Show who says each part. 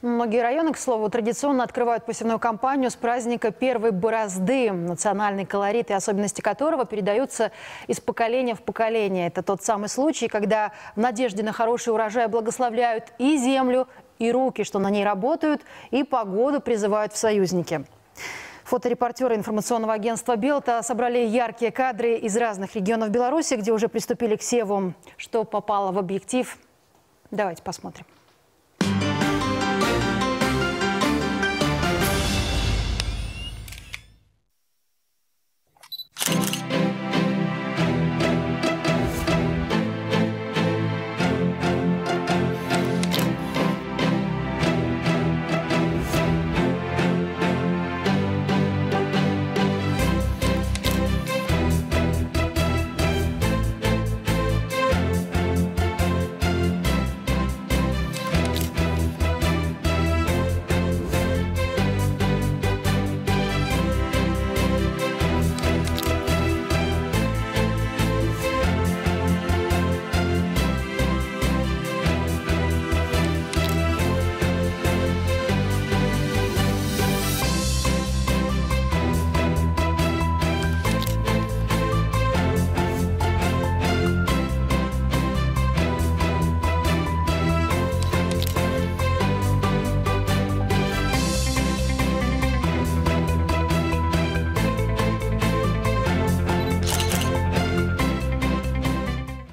Speaker 1: Многие районы, к слову, традиционно открывают посевную кампанию с праздника первой борозды, национальный колорит и особенности которого передаются из поколения в поколение. Это тот самый случай, когда в надежде на хороший урожай благословляют и землю, и руки, что на ней работают, и погоду призывают в союзники. Фоторепортеры информационного агентства «Белта» собрали яркие кадры из разных регионов Беларуси, где уже приступили к севу. Что попало в объектив? Давайте посмотрим.